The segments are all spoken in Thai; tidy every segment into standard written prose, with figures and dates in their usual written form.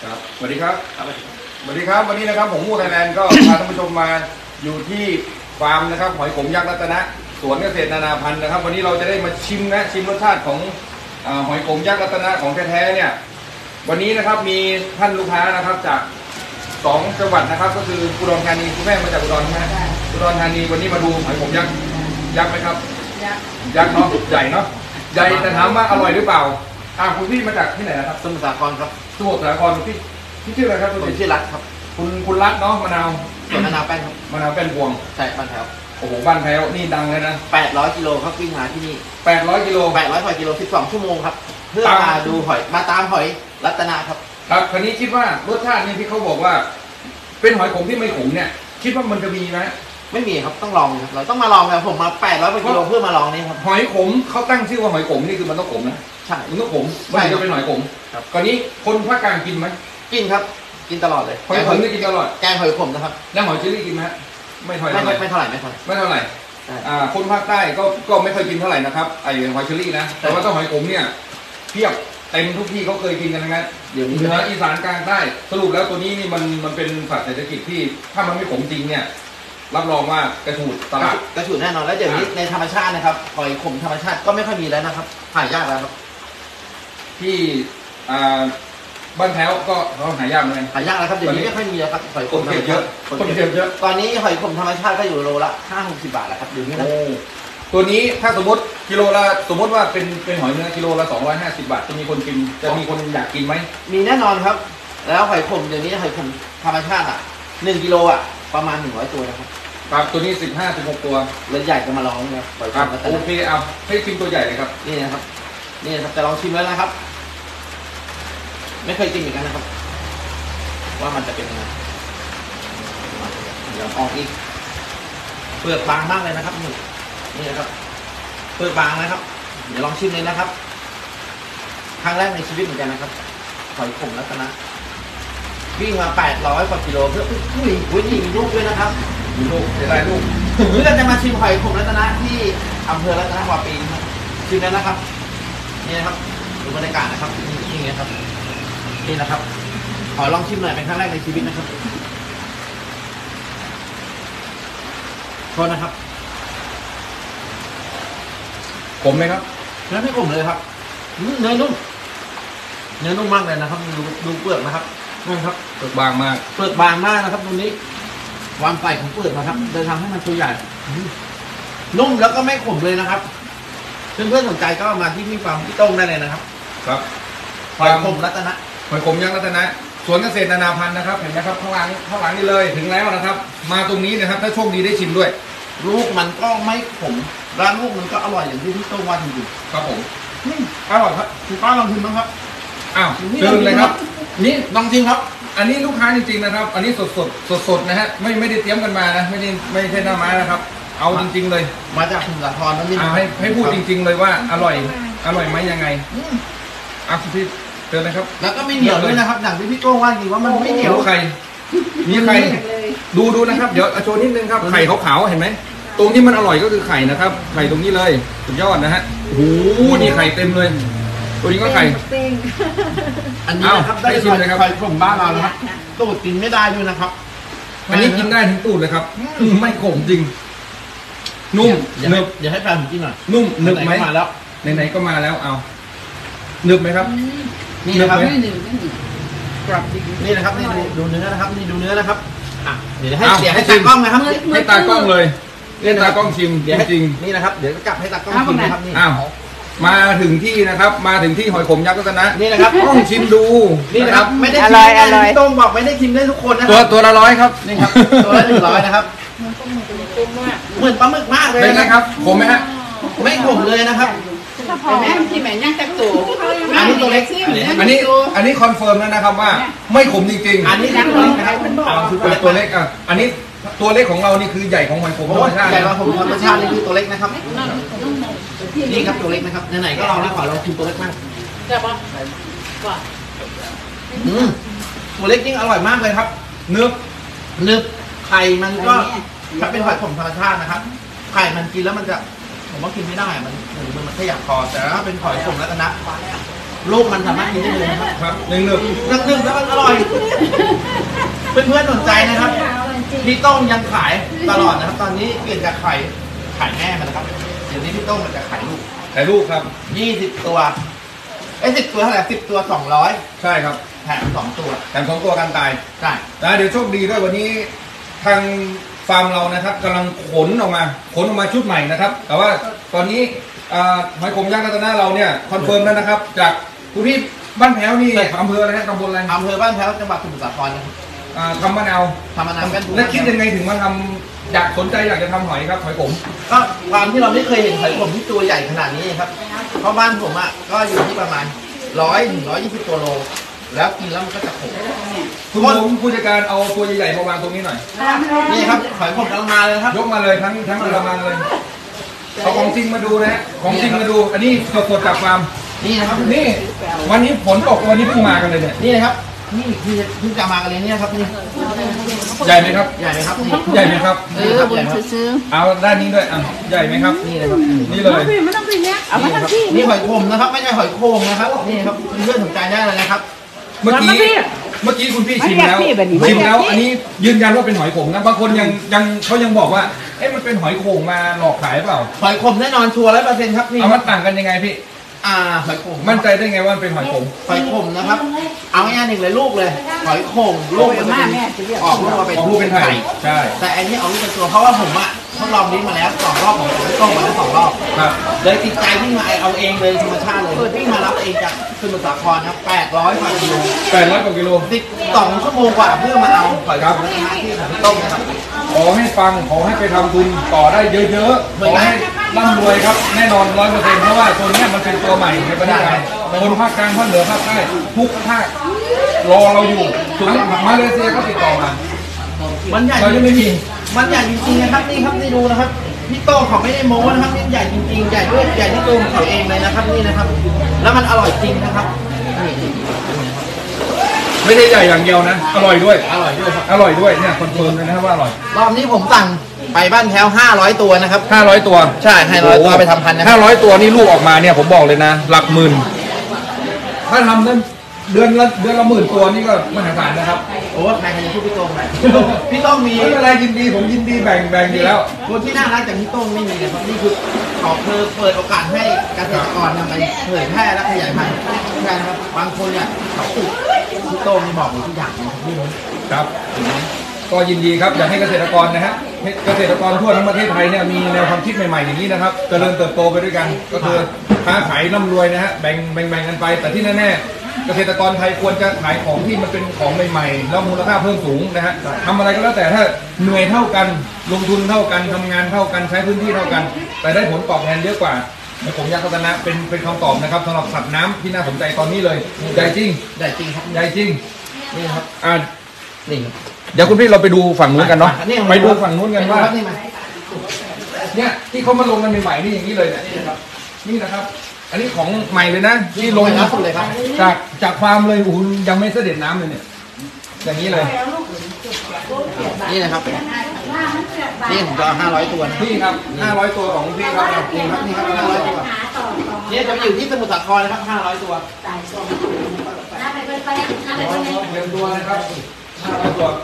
ครับสวัสดีครับสวัสดีครับวันนี้นะครับผมมูไทยแลนด์ก็ พาท่านผู้ชมมาอยู่ที่ฟาร์มนะครับหอยขมยักษ์รัตนะสวนเกษตรนานาพันธุ์นะครับวันนี้เราจะได้มาชิมรสชาติของหอยขมยักษ์รัตนะของแท้ๆเนี่ยวันนี้นะครับมีท่านลูกค้านะครับจาก2จังหวัดนะครับก็คืออุดรธานีคุณแม่มาจากอุดรใช่ไหมอุดรธานีวันนี้มาดูหอยขมยักษ์ไหมครับยักษ์เนาะใหญ่เนาะใหญ่แต่ถามว่าอร่อยหรือเปล่าคุณพี่มาจากที่ไหนนะครับสมุทรสาครครับสมุทรสาครพี่ชื่ออะไรครับผมชื่อรัฐครับคุณรัฐเนาะมะนาวมะนาวแป้นครับมะนาวแป้นพวงใช่บ้านแถวโอ้โหบ้านแถวนี่ดังเลยนะ 800 กิโลครับวิ่งมาที่นี่ 800 กิโล 800 กว่ากิโล12 ชั่วโมงครับเพื่อมาดูหอยมาตามหอยรัตนะครับครับคราวนี้คิดว่ารสชาตินี่ที่เขาบอกว่าเป็นหอยขมที่ไม่ขมเนี่ยคิดว่ามันจะมีไหมไม่มีครับต้องลองครับเราต้องมาลองกันผมมา800 กว่ากิโลเพื่อมาลองนี่ครับหอยขมเขาตั้งชื่อว่าหอยขมนี่คือมันต้องขมนะใช่มันต้องขมไม่จะเป็นหอยขมครับคราวนี้คนภาคกลางกินไหมกินครับกินตลอดเลยหอยขมนี่กินตลอดแกงหอยขมนะครับแล้วหอยเชอรี่กินไหมไม่เท่าไหร่ไม่เท่าไหร่คนภาคใต้ก็ไม่ค่อยกินเท่าไหร่นะครับไอหอยเชอรี่นะแต่ว่าถ้าหอยขมเนี่ยเพียบเต็มทุกที่เขาเคยกินกันนะเดี๋ยวนี้เหนืออีสานกลางใต้สรุปแล้วตัวนี้นี่มันเป็นสัตว์เศรษฐกิจที่ถ้ามันไม่ขมจริงเนี่ยรับรองว่ากระฉูดตลาดกระฉูดแน่นอนแล้วเดี๋ยวนี้ในธรรมชาตินะครับหอยขมธรรมชาติก็ไม่ค่อยมีแล้วนะครับหายากแล้วครับที่บ้านแถวก็หายากเหมือนกันหายากแล้วครับเดี๋ยวนี้ไม่ค่อยมีแล้วครับหอยขมธรรมชาติคนเก็บเยอะตอนนี้หอยขมธรรมชาติก็อยู่โลละ50-60 บาทแล้วครับเดี๋ยวนี้นะตัวนี้ถ้าสมมติกิโลละสมมติว่าเป็นหอยเนื้อกิโลละ250 บาทจะมีคนกินจะมีคนอยากกินไหมมีแน่นอนครับแล้วหอยขมเดี๋ยวนี้หอยขมธรรมชาติ1 กิโลประมาณ100 ตัวนะครับครับตัวนี้15-16 ตัวเลยใหญ่จะมาลองนะครับโอเคเอาให้ชิมตัวใหญ่เลยครับนี่นะครับจะลองชิมแล้วนะครับไม่เคยกินเหมือนกันนะครับว่ามันจะเป็นยังไงเดี๋ยวออกอีกเปลือกบางมากเลยนะครับนี่นะครับเปลือกบางนะครับเดี๋ยวลองชิมเลยนะครับครั้งแรกในชีวิตเหมือนกันนะครับหอยขมรัตนะวิ่งมา800 กว่ากิโลเพื่ออุ้ยมีลูกด้วยนะครับมีลูกจะได้ลูกเพื่อจะมาชิมหอยขมรัตนะที่อำเภอรัตนวาปีครับชิมแล้วนะครับนี่นะครับดูบรรยากาศนะครับนี่นะครับนี่นะครับขอลองชิมหน่อยเป็นครั้งแรกในชีวิตนะครับโทษนะครับขมไหมครับเนื้อไม่ขมเลยครับเนื้อนุ่มมากเลยนะครับดูเปลือกนะครับนี่ครับเปลือกบางมากนะครับตรงนี้ความใสของเปลือกนะครับเดินทางให้มันตัวใหญ่นุ่มแล้วก็ไม่ขมเลยนะครับเพื่อนๆสนใจก็มาที่ฟาร์มพี่ต้งได้เลยนะครับครับหอยขมรัตนะหอยขมยักษ์รัตนะสวนเกษตรนานาพันธุ์นะครับเห็นไหมครับข้างหลังนี่เลยถึงแล้วนะครับมาตรงนี้นะครับถ้าโชคดีได้ชิมด้วยลูกมันก็ไม่ขมร้านลูกมันก็อร่อยอย่างที่พี่ต้งว่าจริงๆครับผมอร่อยครับคุณป้าลองชิมบ้างครับเชิญเลยครับนี่ลองชิมครับอันนี้ลูกค้าจริงๆนะครับอันนี้สดนะฮะไม่ได้เตรียมกันมานะไม่ใช่หน้าม้านะครับเอาจริงๆเลยมาจากสมุทรสาครนั่นเองให้พูดจริงๆเลยว่าอร่อยไหมยังไงพี่เชิญเลยครับแล้วก็ไม่เหนียวด้วยนะครับอย่างที่พี่โก้ว่าจริงว่ามันไม่เหนียวไข่มีไข่ดูนะครับเดี๋ยวโชว์นิดนึงครับไข่ขาวๆเห็นไหมตรงที่มันอร่อยก็คือไข่นะครับไข่ตรงนี้เลยสุดยอดนะฮะโอ้โหนี่ไข่เต็มเลยตัวนี้ก็ไข่อันนี้นะครับได้ชิมเลยครับไข่ขมบ้านเรานะครับตูดกินไม่ได้ด้วยนะครับอันนี้กินได้ถึงตูดเลยครับไม่ขมจริงนุ่มเนึบอย่าให้แฟนผมกินหน่อยนุ่มเนึบไหมมาแล้วไหนๆก็มาแล้วเอาเนึบไหมครับนี่นะครับนี่นะครับนี่ดูเนื้อนะครับนี่ดูเนื้อนะครับเดี๋ยวให้ตากล้องนะครับให้ตากล้องเลยเล่นตากล้องชิมจริงนี่นะครับเดี๋ยวจับให้ตากล้องชิมนะครับนี่มาถึงที่นะครับมาถึงที่หอยขมยักษ์รัตนะนี่นะครับต้องชิมดูนี่นะครับไม่ได้ชิมได้พี่ต้งบอกไม่ได้ชิมได้ทุกคนนะตัวละ100ครับนี่ครับตัวละ100นะครับเหมือนปลาหมึกมากเลยนะครับขมไหมฮะไม่ขมเลยนะครับแม่ที่แม่ย่างจักตูอันนี้ตัวเล็กอันนี้คอนเฟิร์มแล้วนะครับว่าไม่ขมจริงๆอันนี้ตัวเล็กนะครับตัวเล็กอันนี้ตัวเล็กของเรานี่คือใหญ่ของหอยขมธรรมชาติใหญ่กว่าผมธรรมชาตินี่คือตัวเล็กนะครับนี่ครับตัวเล็กนะครับไหนๆก็ลองนะขอเราชิมตัวเล็กมากใช่ปะว่าตัวเล็กยิ่งอร่อยมากเลยครับเนื้อไข่มันก็ถ้าเป็นหอยขมธรรมชาตินะครับไข่มันกินแล้วมันจะผมว่ากินไม่ได้มันขยับคอแต่ถ้าเป็นหอยขมรัตนะลูกมันสามารถกินได้เลยนะครับครับหนึ่งหนึบนึ่งแล้วมันอร่อยเพื่อนๆสนใจนะครับพี่ต้องยังขายตลอดนะครับ ตอนนี้เปลี่ยนจากขายแม่มันนะครับเดี๋ยวนี้พี่ต้องมันจะขายลูกถ่ายรูปครับ 20 ตัว10 ตัวเท่าไหร่10 ตัว 200 ใช่ครับแถม2 ตัวแถม2 ตัวกันตายใช่นะเดี๋ยวโชคดีด้วยวันนี้ทางฟาร์มเรานะครับกำลังขนออกมาชุดใหม่นะครับ แต่ว่าตอนนี้หอยขมยักษ์รัตนะเราเนี่ยคอนเฟิร์มแล้วนะครับ จากคุณพี่บ้านแพ้วนี่อำเภออะไรนะตำบลอะไรอำเภอบ้านแพ้วจังหวัดสมุทรสาครนะครับทำมะนาวทำมานานกันและคิดยังไงถึงมาทำอยากสนใจอยากจะทำหอยครับหอยขมก็ความที่เราไม่เคยเห็นหอยขมที่ตัวใหญ่ขนาดนี้ครับเพราะบ้านผมอ่ะก็อยู่ที่ประมาณ100 ถึง 120 ตัวโลแล้วกินแล้วมันก็จะขมคุณผมผู้จัดการเอาตัวใหญ่ๆมาวางตรงนี้หน่อยนี่ครับหอยขมกำลังมาเลยครับยกมาเลยทั้งกระมังเลยเอาของจริงมาดูนะฮะของจริงมาดู อันนี้สดๆจากฟาร์มนี่นะครับนี่วันนี้ฝนตกวันนี้เพิ่งมากันเลยเนี่ยนี่นะครับนี่คือเพิ่งจะมากันเลยเนี่ยครับนี่ใหญ่ไหมครับใหญ่ไหมครับนี่ใหญ่ไหมครับนี่ครับใหญ่ครับเอาด้านนี้ด้วยอ่ะใหญ่ไหมครับนี่เลยครับนี่เลยเอามาทั้งที่นี่หอยขมนะครับไม่ใช่หอยโข่งนะครับนี่ครับเพื่อนๆสนใจได้เลยนะครับเมื่อกี้คุณพี่ชิมแล้วชิมแล้ว อันนี้ยืนยันว่าเป็นหอยขมนะบางคนยังเขายังบอกว่าเอ๊ะมันเป็นหอยโข่งมาหลอกขายเปล่าหอยขมแน่นอนชัวร์100%ครับนี่เอามันต่างกันยังไงพี่หอยขมมั่นใจได้ไงว่ามันเป็นหอยขมหอยขมนะครับเอาง่ายๆหนึ่งเลยลูกเลยหอยโข่งลูกมันจะเป็นออกลูกมาเป็นของผู้เป็นไทยใช่แต่อันนี้ออกลูกเป็นตัวเพราะว่าผมอะทดลองนี้มาแล้ว2 รอบของผมต้องมาแล้ว2 รอบครับเลยติดใจวิ่งมาเอาเองเลยธรรมชาติเลยวิ่งมารับเองจากสมุทรสาครครับ800 กว่ากิโล 800 กว่ากิโล 12 ชั่วโมงกว่าเพื่อมาเอาหอยขมในที่ของพี่ต้มนะครับขอให้ฟังขอให้ไปทำทุนต่อได้เยอะๆขอให้ร่ำรวยครับแน่นอน 100%เพราะว่าตัวเนี้ยมันเป็นตัวใหม่ในประเทศไทยคนภาคกลางภาคเหนือภาคใต้ทุกภาครอเราอยู่ทั้งมาเลเซียก็ติดต่อมามันใหญ่เรายังไม่มีมันใหญ่จริงๆนะครับนี่ครับนี่ดูนะครับพี่โต้เขาไม่ได้โม้นะครับนี่ใหญ่จริงๆใหญ่ด้วยใหญ่ที่ตัวของเขาเองเลยนะครับนี่นะครับ แล้วมันอร่อยจริงนะครับนี่ไม่ได้ใหญ่อย่างเดียวนะ อร่อยด้วยอร่อยด้วยครับอร่อยด้วยเนี่ยคอนเฟิร์มเลยนะครับว่าอร่อยรอบนี้ผมสั่งไปบ้านแถว500 ตัวนะครับ 500 ตัวใช่500 ตัวไปทำพันธุ์นะครับ 500 ตัวนี่ลูกออกมาเนี่ยผมบอกเลยนะ หลักหมื่นถ้าทำนั้นเดือนละ10,000 ตัวนี่ก็มหาศาลนะครับโอ้ใครจะพูดพี่โต้งไหมพี่โต้งมีไม่เป็นไรยินดีผมยินดีแบ่งอยู่แล้วคนที่น่ารักจากพี่โต้งไม่มีนะครับนี่คือขอเปิดโอกาสให้เกษตรกรนำไปเผยแพร่และขยายพันธุ์ใช่นะครับบางคนเนี่ยเขาปลูกพี่โต้งนี่บอกหมดทุกอย่างนะครับนี่เลยครับ ก็ยินดีครับอยากให้เกษตรกรนะฮะเกษตรกรทั่วทั้งประเทศไทยเนี่ยมีแนวความคิดใหม่ๆอย่างนี้นะครับเจริญเติบโตไปด้วยกัน ก็คือค้าขายร่ำรวยนะฮะแบ่งกันไป แต่ที่แน่ๆเกษตรกรไทยควรจะขายของที่มันเป็นของใหม่ๆแล้วมูลค่าเพิ่มสูงนะฮะทำอะไรก็แล้วแต่ถ้าเหนื่อยเท่ากันลงทุนเท่ากันทำงานเท่ากันใช้พื้นที่เท่ากัน แต่ได้ผลตอบแทนเยอะกว่าผมยักษ์รัตนะเป็นคำตอบนะครับสำหรับสัตว์น้ำที่น่าสนใจตอนนี้เลยใหญ่จริงใหญ่จริงครับใหญ่จริงนี่ครับ นี่ครับเดี๋ยวคุณพี่เราไปดูฝั่งนู้นกันเนาะนี่ไปดูฝั่งนู้นกันว่านี่มาเนี่ยที่เขามาลงกันใหม่ๆนี่อย่างนี้เลยเนี่ยนี่นะครับ อันนี้ของใหม่เลยนะที่ลงล่าสุดเลยครับจากฟาร์มเลยโอ้โหยังไม่เสด็จน้ำเลยเนี่ยอย่างนี้เลยนี่นะครับนี่ผมจะเอา500 ตัวนะพี่ครับ500 ตัวของพี่ครับนี่ครับนี่ครับ500 ตัวนี่จะไปอยู่ที่สมุทรสาครนะครับ500 ตัวเรียนตัวนะครับ500 ตัว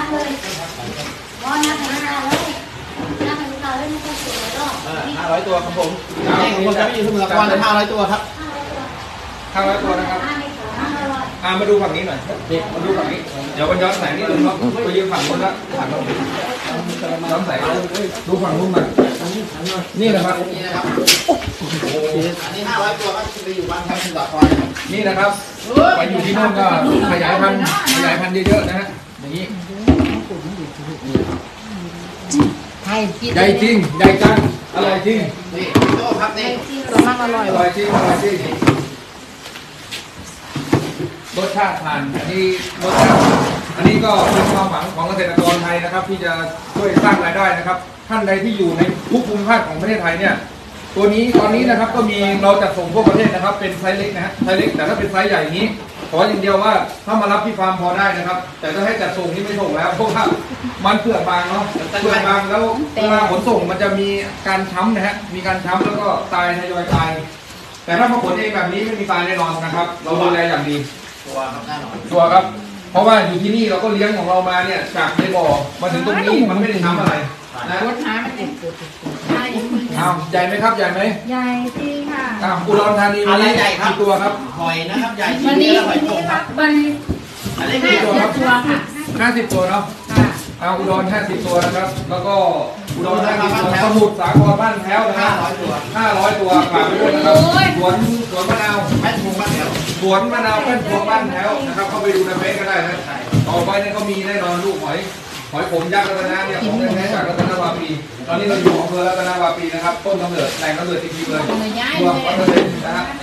500 ตัวครับผมนี่ของผมจะไปอยู่สมุทรสาครเลย500 ตัวครับ 500 ตัวนะครับมาดูฝั่งนี้หน่อยมาดูฝั่งนี้เดี๋ยวมันย้อนแสงนิดนึงเนาะไปยืนฝั่งนู้นละฝั่งนู้นย้อนแสงดูฝั่งนู้นมานี่นะครับนี่นะครับอันนี้500 ตัวก็จะไปอยู่บ้านแถวสมุทรสาครนะครับนี่นะครับไปอยู่ที่นู่นก็ขยายพันธุ์เยอะๆนะฮะอย่างนี้ใหญ่จริงใหญ่จังอร่อยจริงนี่โต้ครับนี่อร่อยจริงรสชาติผ่านอันนี้รสชาติอันนี้ก็เป็นความหวังของเกษตรกรไทยนะครับ ที่จะช่วยสร้างรายได้นะครับ ท่านใดที่อยู่ในทุกภูมิภาคของประเทศไทยเนี่ยตัวนี้ตอนนี้นะครับก็มีเราจะส่งทั่วประเทศนะครับเป็นไซส์เล็กนะฮะไซส์เล็กแต่ถ้าเป็นไซส์ใหญ่อย่างนี้ขออย่างเดียวว่าถ้ามารับที่ฟาร์มพอได้นะครับ แต่ถ้าให้จัดส่งนี่ไม่ส่งแล้วเพราะว่ามันเปลือกบางเนาะเปลือกบางแล้วเวลาขนส่งมันจะมีการช้ำนะฮะมีการช้ำแล้วก็ตายทยอยตายแต่ถ้ามาขนเองแบบนี้ไม่มีตายแน่นอนนะครับ เราดูแลอย่างดีตัวครับแน่นอนชัวร์ครับ เพราะว่าอยู่ที่นี่เราก็เลี้ยงของเรามาเนี่ยจากในบ่อมาถึงตรงนี้มันไม่ได้ทำอะไรนะรถหามันเด็ดสุดอ้าวใหญ่ไหมครับใหญ่ไหมใหญ่จริงค่ะอ้าวอุดรธานีอะวันไรนี้ใหญ่ครับกี่ตัวครับหอยนะครับใหญ่วันนี้นี้แล้วหวัอยนโขนี้งคครัรับบ วันนี้อันนี้ห้ากี่ตัวสิครับบตัวค่ะ 50 ตัวเนาะค่ะเอาอุดร50 ตัวนะครับ แล้วก็อุดรธานีสมุทรสาครบ้านแพ้วนะครับ 500 ตัว 500 ตัวฝากไปด้วยนะครับสวนมะนาวแม่ถุงบ้านเดียวสวนมะนาวเป็นพวงบ้านแพ้วนะครับเข้าไปดูในเฟซก็ได้นะต่อไปเนี่ยก็มีแน่นอนลูกหอยขมยักษ์รัตนะเนี่ยของแท้จากรัตนวาปีตอนนี้เราอยู่อำเภอรัตนวาปีนะครับต้นกำเนิดแหล่งกำเนิดจริงๆเลยเมืองวัดเทนนะฮะ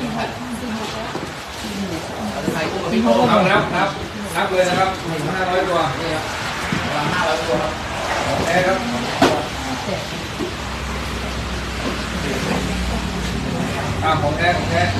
ใส่กุ้งกับพี่โต้เอานับเลยนะครับ500 ตัวนี่ครับประมาณ500 ตัวครับแท้ครับของแท้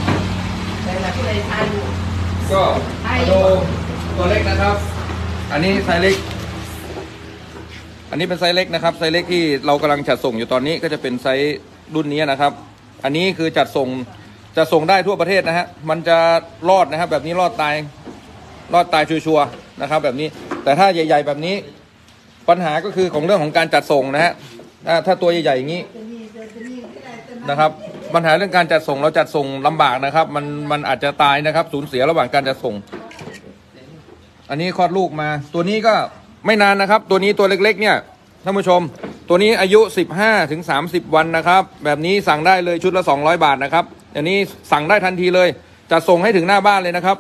ก็โดตัวเล็กนะครับ อันนี้ไซส์เล็ก อันนี้เป็นไซส์เล็กนะครับไซส์เล็กที่เรากำลังจัดส่งอยู่ตอนนี้ก็จะเป็นไซส์รุ่นนี้นะครับ อันนี้คือจัดส่งได้ทั่วประเทศนะฮะมันจะรอดนะครับแบบนี้รอดตายชัวร์ๆนะครับแบบนี้แต่ถ้าใหญ่ๆแบบนี้ปัญหาก็คือของเรื่องของการจัดส่งนะฮะถ้าตัวใหญ่ๆอย่างนี้นะครับปัญหาเรื่องการจัดส่งเราจัดส่งลำบากนะครับมันอาจจะตายนะครับสูญเสียระหว่างการจัดส่งอันนี้คลอดลูกมาตัวนี้ก็ไม่นานนะครับตัวนี้ตัวเล็กๆเนี่ยท่านผู้ชมตัวนี้อายุ15 ถึง 30 วันนะครับแบบนี้สั่งได้เลยชุดละ200 บาทนะครับอันนี้สั่งได้ทันทีเลยจะส่งให้ถึงหน้าบ้านเลยนะครับ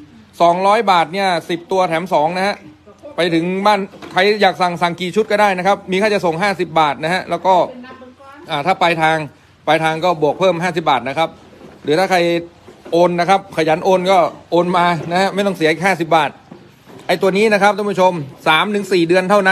200 บาทเนี่ย10 ตัวแถม2นะฮะไปถึงบ้านใครอยากสั่งกี่ชุดก็ได้นะครับมีค่าจะส่ง50 บาทนะฮะแล้วก็ถ้าปลายทางก็บวกเพิ่ม50 บาทนะครับหรือถ้าใครโอนนะครับขยันโอนก็โอนมานะฮะไม่ต้องเสีย50 บาทไอตัวนี้นะครับท่านผู้ชม 3-4 เดือนเท่านั้น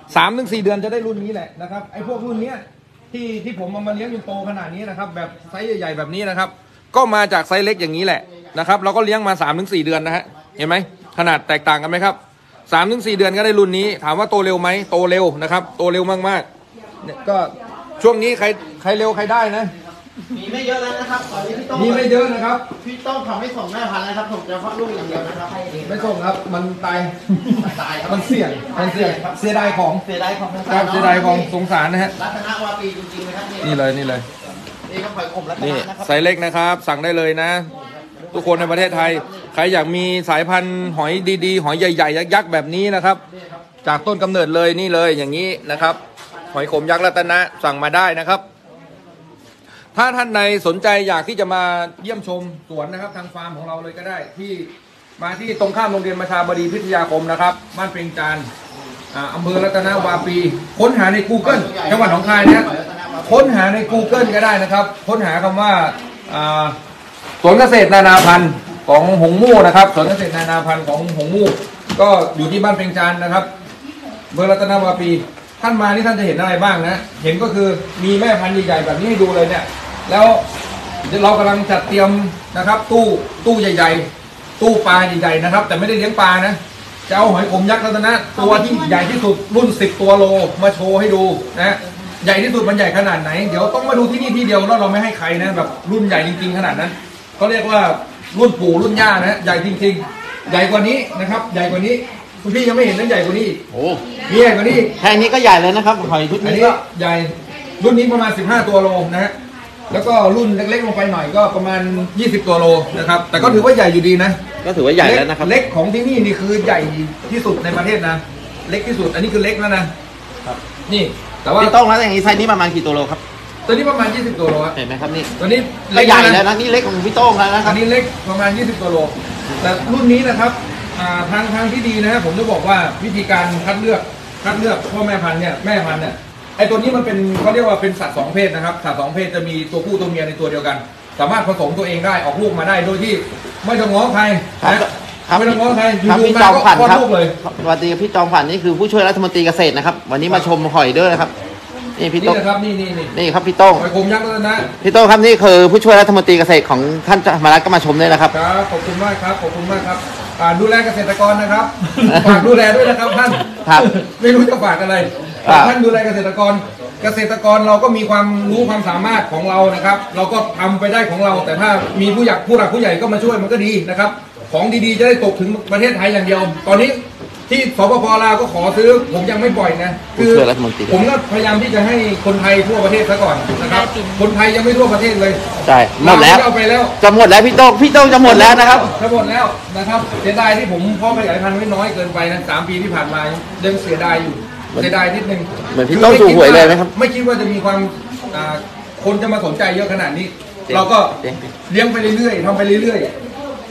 3-4 เดือนจะได้รุ่นนี้แหละนะครับไอพวกรุ่นเนี้ยที่ผมเอามาเลี้ยงจนโตขนาดนี้นะครับแบบไซส์ใหญ่ๆแบบนี้นะครับก็มาจากไซส์เล็กอย่างนี้แหละนะครับเราก็เลี้ยงมา 3-4 เดือนนะฮะเห็นไหมขนาดแตกต่างกันไหมครับ 3-4 เดือนก็ได้รุ่นนี้ถามว่าโตเร็วไหมโตเร็วนะครับโตเร็วมากๆเนี่ยก็ช่วงนี้ใครเร็วใครได้นะมีไม่เยอะแล้วนะครับตอนนี้พี่โต้มีไม่เยอะนะครับพี่โต้ทำไม่ส่งแม่พันธุ์นะครับผมจะฟักลูกอย่างเดียวนะครับไม่ส่งครับมันตายตายครับมันเสี่ยงเสียดายของเสียดายของครับเสียดายของสงสารนะฮะรัตนวาปีจริงๆนะครับนี่เลยนี่ก็หอยขมรัตนี่นะนะครับไซส์เล็กนะครับสั่งได้เลยนะ ทุกคนในประเทศไทยใครอยากมีสายพันธุ์หอยดีๆหอยใหญ่ๆยักษ์ๆแบบนี้นะครับจากต้นกำเนิดเลยนี่เลยอย่างนี้นะครับหอยขมยักษ์รัตนะสั่งมาได้นะครับถ้าท่านใดสนใจอยากที่จะมาเยี่ยมชมสวนนะครับทางฟาร์มของเราเลยก็ได้ที่มาที่ตรงข้ามโรงเรียนประชาบดีพิทยาคมนะครับบ้านเปงจานอำเภอรัตนวาปีค้นหาใน Google จังหวัดหนองคายนะค้นหาใน Google ก็ได้นะครับค้นหาคำว่าสวนเกษตรนานาพันธุ์ของหงมู่นะครับสวนเกษตรนานาพันธุ์ของหงมู่ก็อยู่ที่บ้านเปงจานนะครับอำเภอรัตนวาปีท่านมานี่ท่านจะเห็นอะไรบ้างนะเห็นก็คือมีแม่พันธุ์ใหญ่ๆแบบนี้ให้ดูเลยเนี่ยแล้วเรากำลังจัดเตรียมนะครับตู้ใหญ่ๆตู้ปลาใหญ่ๆนะครับแต่ไม่ได้เลี้ยงปลานะจะเอาหอยขมยักษ์รัตนะตัวที่ใหญ่ที่สุดรุ่น10 ตัวโลมาโชว์ให้ดูนะใหญ่ที่สุดมันใหญ่ขนาดไหนเดี๋ยวต้องมาดูที่นี่ที่เดียวแล้วเราไม่ให้ใครนะแบบรุ่นใหญ่จริงๆขนาดนั้นเขาเรียกว่ารุ่นปู่รุ่นย่านะใหญ่จริงๆใหญ่กว่านี้นะครับใหญ่กว่านี้คุณพี่ยังไม่เห็นนั้นใหญ่กว่านี้อีกโอ้มีใหญ่กว่านี้อีกแค่นี้ก็ใหญ่เลยนะครับหอยชุดอันนี้นี้ก็ใหญ่รุ่นนี้ประมาณ15 ตัวโลนะฮะแล้วก็รุ่นเล็กๆลงไปหน่อยก็ประมาณ20 ตัวโลนะครับแต่ก็ถือว่าใหญ่อยู่ดีนะก็ถือว่าใหญ่แล้วนะครับเล็กของที่นี่นี่คือใหญ่ที่สุดในประเทศนะเล็กที่สุดอันนี้คือเล็กแล้วนะครับนี่แต่ว่าพี่โต้งแล้วอย่างนี้ไซส์นี้ประมาณกี่ตัวโลครับตัวนี้ประมาณ20 ตัวโลครับเห็นไหมครับนี่ตัวนี้ก็ใหญ่นะแล้วนะนี่เล็กของพี่โต้งแล้วนะคอัรับนนี้เล็กประมาณ20 ตัวโลแต่รุ่นนี้นะครับทางที่ดีนะฮะผมจะบอกว่าวิธีการคัดเลือกพ่อแม่พันธุ์เนี่ยแม่พันธุ์เนี่ยไอตัวนี้มันเป็นเขาเรียกว่าเป็นสัตว์2 เพศนะครับสัตว์2 เพศจะมีตัวผู้ตัวเมียในตัวเดียวกัน สามารถผสมตัวเองได้ออกลูกมาได้โดยที่ไม่ต้องง้อใครนะไม่ต้องง้อใครอยู่ครับๆพี่มาจอมก็ขวัญคลอดครับลูกเลยสวัสดีครับพี่จอมขวัญนี่คือผู้ช่วยรัฐมนตรีเกษตรนะครับวันนี้มาชมหอยด้วยนะครับนี่พี่นี่โต้งนะครับนี่นี่ครับพี่โต้งหอยขมยักษ์รัตนะพี่โต้งครับนี่คือผู้ช่วยรัฐมนตรีเกษตรของท่านธรรมรัฐก็มาชมด้วยนะครับครับขอบคุณมากครับขอบคุณมากครับดูแลเกษตรกรนะครับ ฝากดูแลด้วยนะครับท่านครับไม่รู้จะฝากอะไรครับท่านดูแลเกษตรกรเกษตรกรเราก็มีความรู้ความสามารถของเรานะครับ เราก็ทำไปได้ของเรา แต่ถ้ามีผู้หลักผู้ใหญ่ก็มาช่วยมันก็ดีนะครับ ของดีๆจะได้ตกถึงประเทศไทยอย่างเดียว ตอนนี้ที่สปป.ลาวก็ขอซื้อผมยังไม่ปล่อยนะคือผมก็พยายามที่จะให้คนไทยทั่วประเทศซะก่อนนะครับคนไทยยังไม่ทั่วประเทศเลยใช่หมดแล้วเอาไปแล้วจะหมดแล้วพี่โต้งจะหมดแล้วนะครับจะหมดแล้วนะครับเสียดายที่ผมเพาะขยายพันธุ์ไว้น้อยเกินไปนะ3 ปีที่ผ่านมายังเสียดายอยู่เสียดายนิดนึงเหมือนพี่โต้งถูกหวยเลยไหมครับไม่คิดว่าจะมีความคนจะมาสนใจเยอะขนาดนี้ เราก็เลี้ยงไปเรื่อยๆทำไปเรื่อยๆ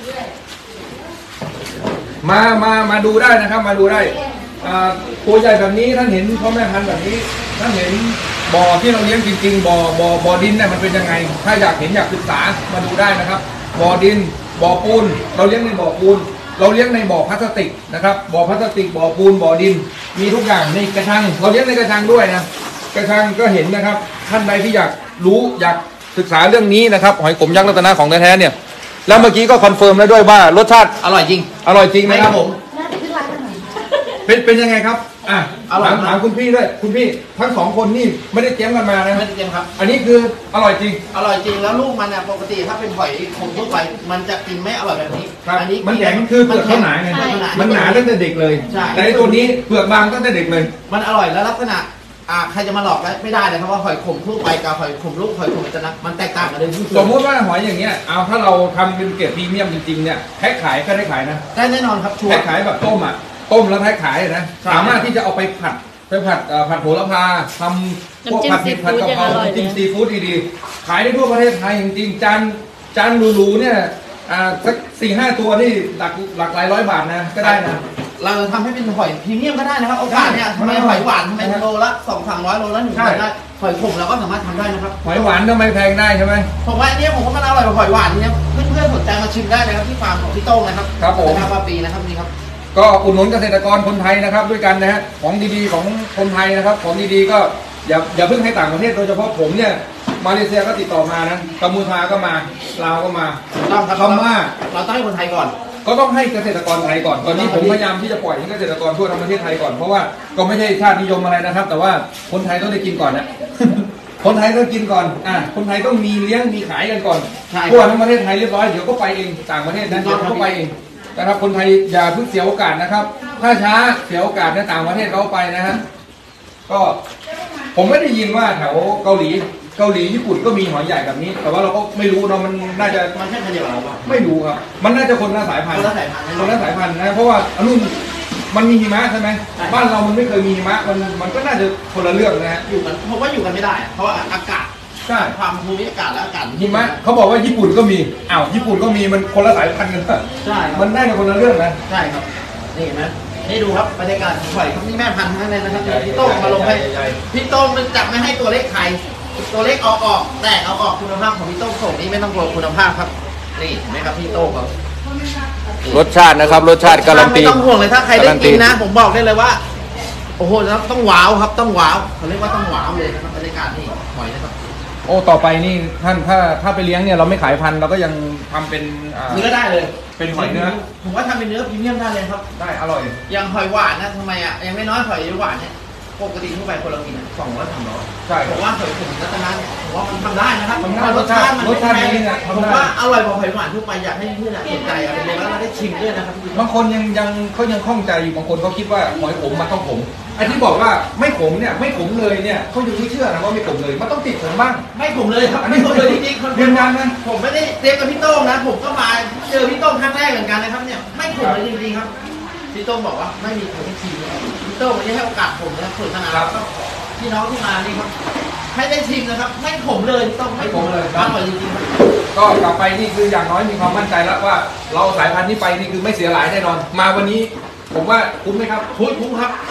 มาดูได้นะครับมาดูได้ตัวใหญ่แบบนี้ท่านเห็นพ่อแม่พันธุ์แบบนี้ท่านเห็นบ่อที่เราเลี้ยงจริงๆบ่อดินเนี่ยมันเป็นยังไงถ้าอยากเห็นอยากศึกษามาดูได้นะครับบ่อดินบ่อปูนเราเลี้ยงในบ่อปูนเราเลี้ยงในบ่อพลาสติกนะครับบ่อพลาสติกบ่อปูนบ่อดินมีทุกอย่างในกระชังเราเลี้ยงในกระชังด้วยนะกระชังก็เห็นนะครับท่านใดที่อยากรู้อยากศึกษาเรื่องนี้นะครับหอยขมยักษ์รัตนะของแท้ๆเนี่ยแล้วเมื่อกี้ก็คอนเฟิร์มแล้วด้วยว่ารสชาติอร่อยจริงอร่อยจริงนะครับผมเป็นยังไงครับอร่อยถามคุณพี่ด้วยคุณพี่ทั้ง2 คนนี่ไม่ได้เตรียมกันมานะไม่ได้เตรียมครับอันนี้คืออร่อยจริงอร่อยจริงแล้วลูกมันเนี่ยปกติถ้าเป็นหอยขมทั่วไปมันจะกินไม่อร่อยแบบนี้ครับอันนี้มันแข็งคือเปลือกเขาหนาไงมันหนาตั้งแต่เด็กเลยใช่แต่ไอ้ตัวนี้เปลือกบางตั้งแต่เด็กเลยมันอร่อยแล้วลักษณะใครจะมาหลอกไม่ได้เลยครับว่าหอยขมทั่วไปกับหอยขมลูกหอยขมจะนะมันแตกต่างกันเลยที่สุดสมมติว่าหอยอย่างเงี้ยเอาถ้าเราทำเป็นเกรดพรีเมียมจริงๆเนี่ยแพ็คขายก็ได้ขายนะได้แน่นอนครับชัวแพ็คร์ขายแบบต้มต้มแล้วแพ็คขายนะใช่สามารถที่จะเอาไปผัดโหระพาทำพวกผัดเผ็ดผัดกะเพราน้ำจิ้มซีฟู้ดดีๆขายได้ทั่วประเทศไทยจริงๆจานหรูๆเนี่ยสัก4-5 ตัวนี่หลักหลายร้อยบาทนะก็ได้นะเราทำให้เป็นหอยพรีเมียมก็ได้นะครับโอกาสเนี่ยทำไมหอยหวานทำไมโลละ200-300โลละ100ได้หอยขมเราก็สามารถทำได้นะครับหอยหวานทำไมแพงได้ใช่ไหมผมว่าอันเนี้ยผมว่ามันอร่อยกว่าหอยหวานทีเนี้ยเพื่อนๆสนใจมาชิมได้นะครับที่ฟาร์มของพี่โต้งนะครับครับผมนะครับมาปีนะครับนี่ครับก็อุดหนุนเกษตรกรคนไทยนะครับด้วยกันนะฮะของดีๆของคนไทยนะครับของดีๆก็อย่าเพิ่งให้ต่างประเทศโดยเฉพาะผมเนี่ยมาเลเซียก็ติดต่อมานะกัมพูชาก็มาลาวก็มาต้องครับพม่าเราต้องให้คนไทยก่อนก็ต้องให้เกษตรกรไทยก่อนตอนนี้ผมพยายามที่จะปล่อยให้เกษตรกรทั่วทั้งประเทศไทยก่อนเพราะว่าก็ไม่ใช่ชาตินิยมอะไรนะครับ แต่ว่าคนไทยต้องได้กินก่อนนะ คนไทยต้องกินก่อนคนไทยต้องมีเลี้ยงมีขายกันก่อนใช่ทั่วทั้งประเทศไทยเรียบร้อยเดี๋ยวก็ไปเองต่างประเทศนั้นเดี๋ยวก็ไปเองนะครับคนไทยอย่าเพิ่งเสียโอกาสนะครับถ้าช้าเสียโอกาสในต่างประเทศเขาไปนะฮะก็ผมไม่ได้ยินว่าแถวเกาหลีญี่ปุ่นก็มีหอยใหญ่แบบนี้ แต่ว่าเราก็ไม่รู้เนาะมันน่าจะมันแค่พันเดียวกับเราป่ะไม่รู้ครับมันน่าจะคนละสายพันธุ์คนละสายพันธุ์คนละสายพันธุ์นะเพราะว่าอันนู้นมันมีหิมะใช่ไหมใช่บ้านเรามันไม่เคยมีหิมะมันก็น่าจะคนละเรื่องนะฮะอยู่กันผมว่าอยู่กันไม่ได้อะเพราะว่าอากาศใช่ความภูมิอากาศและอากาศหิมะเขาบอกว่าญี่ปุ่นก็มีญี่ปุ่นก็มีมันคนละสายพันธุ์กันใช่ครับมันน่าจะคนละเรื่องนะใช่ครับนี่เห็นไหมนี่ดูครับบรรยากาศของหอยครับนี่แม่พันธุ์ทั้งนั้นเลยนะครับเดี๋ยวพี่โต้งมาลงให้ใหญ่พี่โต้งมันจะไม่ให้ตัวเล็กไทยตัวเล็กเอาออกแต่เอาออกคุณภาพของพี่โต้งส่งนี่ไม่ต้องกลัวคุณภาพครับนี่เห็นไหมครับพี่โต้งครับรสชาตินะครับรสชาติการันตีไม่ต้องห่วงเลยถ้าใครได้การันตีกินนะ ผมบอกได้เลยว่า โอ้โหแล้วต้องว้าวครับต้องว้าวเขาเรียกว่าต้องว้าวเลยนะครับบรรยากาศนี่หอยนะครับโอ้ต่อไปนี่ท่านถ้าไปเลี้ยงเนี่ยเราไม่ขายพันธุ์เราก็ยังทำเป็นเนื้อได้เลยเป็นหอยเนื้อผมว่าทำเป็นเนื้อพรีเมียมได้เลยครับได้อร่อยอย่างหอยหวานนะทำไมอ่ะยังไม่น้อยหอยหวานเนี่ยปกติทั่วไปคนเรากิน200-300 ใช่ผมว่าหอยขมรัตนะผมว่ามันทำได้นะครับทำได้รสชาติมันรสชาติไม่นี้แพเนี่ยงทำได้ผมว่าอร่อยกว่าหอยหวานทั่วไปอยากให้เพื่อนๆสนใจเอาไปเลยแล้วเราได้ชิมด้วยนะครับพี่บางคนเขายังข้องใจอยู่บางคนเขาคิดว่าหอยขมมันต้องขมไอ้ที่บอกว่าไม่ขมเนี่ยไม่ขมเลยเนี่ยเขายังไม่เชื่อนะว่าไม่ขมเลยมันต้องติดขมบ้างไม่ขมเลยครับอันนี้ไม่ขมเลยจริงๆคนยืนยันนะผมไม่ได้เตรียมกับพี่โต้งนะ ผมก็มาเจอพี่โต้งครั้งแรกเหมือนกันนะครับเนี่ยไม่ขมเลยจริงๆครับพี่โต้งบอกว่าไม่มีคนที่ชิมพี่โต้งวันนี้ให้โอกาสผมนะครับเปิดขนาดครับพี่น้องที่มานี่ครับให้ได้ชิมนะครับไม่ขมเลยพี่โต้งไม่ขมเลยอร่อยจริงๆครับก็กลับไปนี่คืออย่างน้อยมีความมั่นใจแล้วว่าเราสายพันธุ์นี้ไปนี่คือไม่เสียหลายแน่นอน มาวันนี้ผมว่าคุ้มไหมครับคุ้มครับ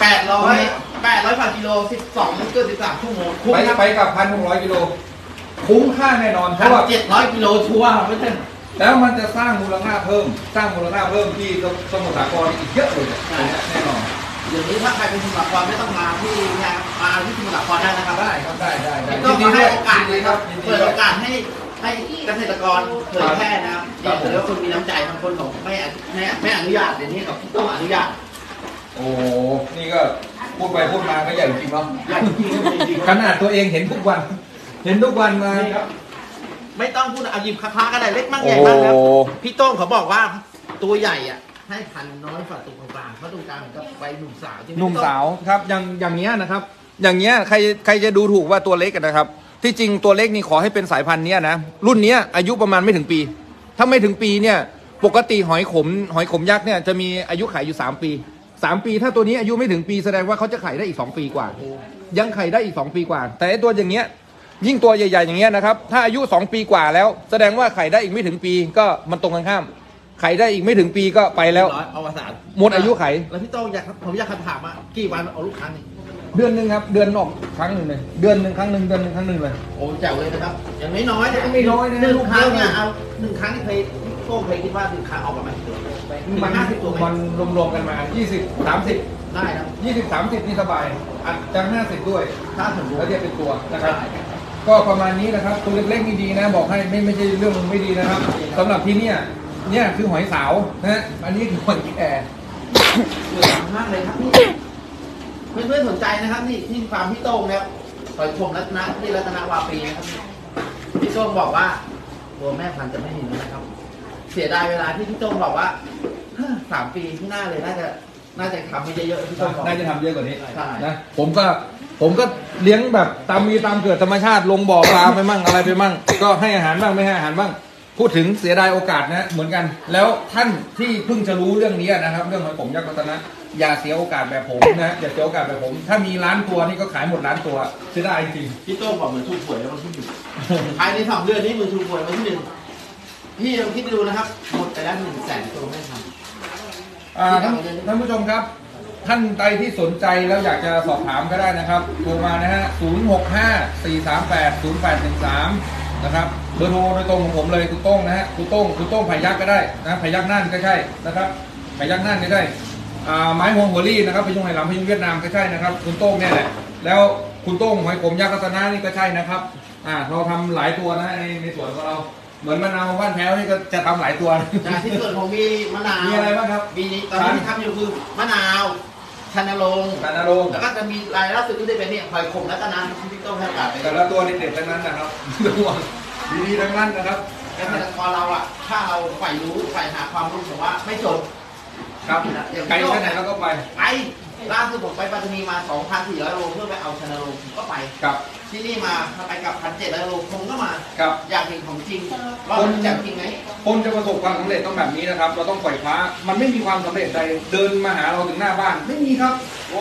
800กว่ากิโล12 เกือบ13 ชั่วโมงคุ้มครับไปกับ1,600 กิโลคุ้มค่าแน่นอนเพราะว่า 700 กิโลชัวร์ครับไม่ใช่แล้วมันจะสร้างมูลค่าเพิ่มที่สมุทรสาครอีกเยอะเลยแน่นอนเดี๋ยวนี้ถ้าใครเป็นสมุทรสาครไม่ต้องมาที่นะครับมาที่สมุทรสาครได้นะครับได้ครับได้พี่โต้งมาให้โอกาสเลยครับเปิดโอกาสให้เกษตรกรเผยแพร่นะครับเนี่ยถือว่าคนมีน้ำใจบางคนของไม่อนุญาตเดี๋ยวนี้กับพี่โต้งอนุญาตโอ้นี่ก็พูดไปพูดมาก็ใหญ่จริงเนาะใหญ่จริงๆขนาดตัวเองเห็นทุกวัน เห็นทุกวันมานี่ครับไม่ต้องพูดเอาหยิบคาๆก็ได้เล็กมากใหญ่มากครับพี่โต้งเขาบอกว่าตัวใหญ่อ่ะให้พันน้อยกว่าตรงกลางเพราะตรงกลางมันก็ไปหนุ่มสาวที่หนุ่มสาวครับอย่างเงี้ยนะครับ อย่างเงี้ยใครจะดูถูกว่าตัวเล็กกันนะครับ ที่จริงตัวเล็กนี่ขอให้เป็นสายพันธุ์เนี้ยนะรุ่นเนี้ยอายุประมาณไม่ถึงปี ถ้าไม่ถึงปีเนี่ยปกติหอยขมยักษ์เนี่ยจะมีอายุไข่อยู่3 ปี3 ปีถ้าตัวนี้อายุไม่ถึงปีแสดงว่าเขาจะไข่ได้อีก2 ปีกว่า ยังไข่ได้อีก2 ปีกว่า แต่ไอ้ตัวอย่างเงี้ยยิ่งตัวใหญ่ๆอย่างเงี้ยนะครับถ้าอายุ2 ปีกว่าแล้วแสดงว่าไข่ได้อีกไม่ถึงปีก็มันตรงกันข้ามไข่ได้อีกไม่ถึงปีก็ไปแล้วเอาวสานหมดอายุไขแล้วพี่โต้งผมอยากถามว่ากี่วันเอาลูกค้านี่เดือนหนึ่งครับเดือนออกครั้งหนึ่งเลยเดือนหนึ่งครั้งหนึ่งเดือนหนึ่งครั้งหนึ่งเลยโอ้แจ๋วเลยนะครับอย่างน้อยๆเนี่ยไม่น้อยนะหนึ่งครั้งเนี่ยลูกค้าเอา1 ครั้งที่พี่โต้งเคยคิดว่า1 ครั้งออกประมาณกี่ตัวมัน 50 ตัวไหมมันรวมๆกันมา20-30 ได้ครับ 20-30นี่สบายอาจจะ50ด้วยถ้าสมมติแล้วเทียบเป็นตัวนะครับก็ประมาณนี้นะครับตัวเล็กๆนี่ดีนะบอกให้ไม่ใช่เรื่องไม่ดีนะครับสำหรับที่เนี่ยคือหอยสาวนะฮะอันนี้คือหอยกิ๊กแอร์สวยมากเลยครับพี่เพื่อนๆสนใจนะครับนี่ที่ฟาร์มพี่โต้งนะครับหอยขมรัตนะที่รัตนวาปีนะครับพี่โต้งบอกว่าตัวแม่พันธุ์จะไม่มีแล้วนะครับ เสียดายเวลาที่พี่โต้งบอกว่า3 ปีที่หน้าเลยน่าจะทำให้เยอะๆพี่โต้งบอกน่าจะทำเยอะกว่านี้ใช่นะผมก็เลี้ยงแบบตามเกิดธรรมชาติลงบ่อปลาไปมั่งอะไรไปมั่งก็ให้อาหารบ้างไม่ให้อาหารบ้างพูดถึงเสียดายโอกาสนะเหมือนกัน แล้วท่านที่เพิ่งจะรู้เรื่องนี้นะครับ เรื่องหอยขมยักษ์รัตนะอย่าเสียโอกาสแบบผมนะอย่าเสียโอกาสแบบผม ถ้ามีล้านตัวนี่ก็ขายหมดล้านตัวเสียดายจริงพี่โต้งบอกเหมือนถูกหวยแล้ววันที่ 1ภายใน2 เดือนนี้มือถูกหวยวันที่ 1พี่ลองคิดดูนะครับหมดไปแล้ว100,000 ตัวไม่ทำท่านผู้ชมครับ ท่านใดที่สนใจแล้วอยากจะสอบถามก็ได้นะครับโทรมานะฮะ065-438-0813นะครับเบอร์โทรโดยตรงของผมเลยคุณโต้งนะฮะคุณโต้งไผ่ยักษ์ก็ได้นะไผ่ยักษ์น่านก็ใช่นะครับไผ่ยักษ์น่านก็ได้ไม้ฮวงหัวรี่นะครับพยุงไหหลำพยุงเวียดนามก็ใช่นะครับคุณโต้งเนี่ยแหละแล้วคุณโต้งหอยขมยักษ์รัตนะนี่ก็ใช่นะครับเราทำหลายตัวนะในสวนของเราเหมือนมะนาวบ้านแพ้วนี่ก็จะทำหลายตัวที่ส่วนผมมีมะนาวมีอะไรบ้างครับมีตอนนี้ที่ทำอยู่คือมะนาวชันนรงค์การนาโรงแล้วก็จะมีรายล่าสุดที่ได้เป็นเนี่ยหอยขมรัตนะที่พี่โต้งให้โอกาสไปแต่ละตัวนี่เด็ดทั้งนั้นนะครับตัวดีๆทั้งนั้นนะครับเกษตรกรเราอ่ะถ้าเราใฝ่รู้ใฝ่หาความรู้แต่ว่าไม่จบครับไกลแค่ไหนเราก็ไปไปล่าสุดผมไปปัตตานีมา 2,400 โลเพื่อไปเอาชันนรงค์ผมก็ไปกับที่นี่มาไปกับ 1,700 โลผมก็มากับอยากเห็นของจริงว่ามันจะจริงไหมคนจะประสบความสำเร็จต้องแบบนี้นะครับ เราต้องปล่อยฟ้ามันไม่มีความสำเร็จใดเดินมาหาเราถึงหน้าบ้านไม่มีครับ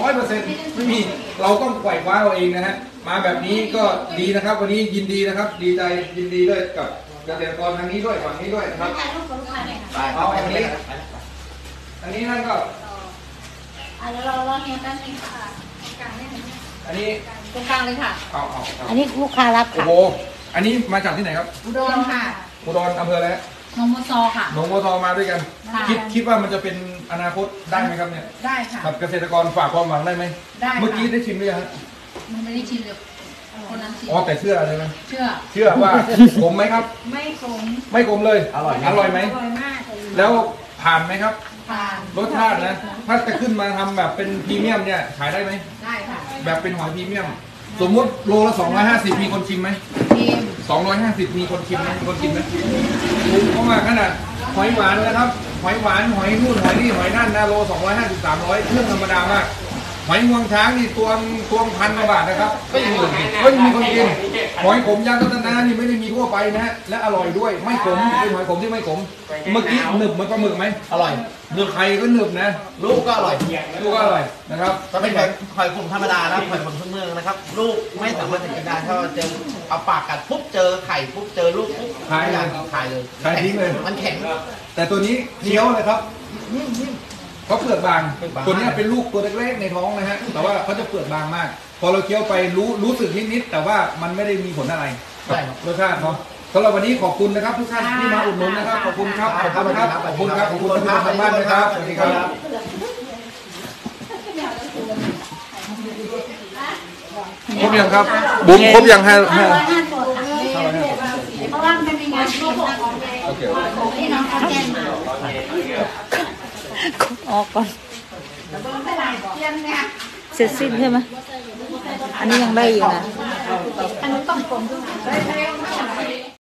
100%ไม่มีเราต้องปล่อยฟ้าเราเองนะฮะมาแบบนี้ก็ดีนะครับ วันนี้ยินดีนะครับ ดีใจยินดีด้วยกับเกษตรกรทางนี้ด้วยฝั่งนี้ด้วยนะครับถ่ายรูปกับลูกค้าหน่อยค่ะไปเอาอันนี้อันนี้ท่านก็เดี๋ยวเราเฮียแป๊บนึงค่ะตรงกลางได้ไหมอันนี้ตรงกลางเลยค่ะเอาอันนี้ลูกค้ารับโอ้ค่ะโหอันนี้มาจากที่ไหนครับอุดรค่ะอุดรอำเภออะไรฮะนมซอค่ะหนองบัวทองมาด้วยกันค่ะคิดว่ามันจะเป็นอนาคตได้ไหมครับเนี่ยได้ค่ะกับเกษตรกรฝากความหวังได้ไหมได้ค่ะเมื่อกี้ได้ชิมหรือยังฮะมันไม่ได้ชิมเลยคนนั้นชิมอ๋อแต่เชื่อเลยไหมเชื่อเชื่อว่า ขมไหมครับไม่ขมไม่ขมเลย อร่อยไหมอร่อยมากเลยแล้วผ่านไหมครับผ่านรสชาตินะ ถ้าจะขึ้นมาทำแบบเป็นพรีเมียมเนี่ยขายได้ไหมได้ค่ะแบบเป็นหอยพรีเมียม สมมุติโลละ250มีคนชิมไหมทีม 250มีคนชิมไหมมีคนกินไหมถูกเข้ามาขนาดหอยหวานนะครับ หอยหวานหอยนู่นหอยนี่หอยนั่นนะโล250 300เครื่องธรรมดามาก หอยงวงช้างนี่ตัว1,000 กว่าบาทนะครับก็ยังมีคนกินหอยขมยักษ์รัตนะนี่ไม่ได้มีทั่วไปนะฮะและอร่อยด้วยไม่ขมเป็นหอยขมที่ไม่ขมเมื่อกี้หนึบเหมือนปลาหมึกไหมอร่อยเนื้อไข่ก็หนึบนะลูกก็อร่อยลูกก็อร่อยนะครับก็เป็นหอยขมธรรมดานะหอยขมพื้นเมืองนะครับ ลูกไม่สามารถจะกินได้ถ้าเจอเอาปากกัดปุ๊บเจอไข่ปุ๊บเจอลูกปุ๊บไม่อยากกินไข่เลยขายทิ้งเลยมันแข็งแต่ตัวนี้เคี้ยวเลยครับเขาเปลือกบางเปลือกบางตัวนี้เป็นลูกตัวเล็กๆในท้องนะฮะแต่ว่าเขาจะเปลือกบางมาก พอเราเคี้ยวไปรู้สึกนิดๆแต่ว่ามันไม่ได้มีผลอะไรใช่ครับรสชาติเนาะสำหรับวันนี้ขอบคุณนะครับทุกท่านที่มาอุดหนุนนะครับขอบคุณครับขอบคุณครับขอบคุณครับขอบคุณทุกท่านทางบ้านนะครับสวัสดีครับครบยังครับบุ้มครบยังฮะ 505ตัวเพราะว่ามันมีงานที่ทำของโอเคที่น้องเขาแจ้งมาออกก่อนเทียนเนี่ยเสร็จสิ้นใช่ไหมอันนี้ยังได้อยู่นะอันนั้นต้องกลม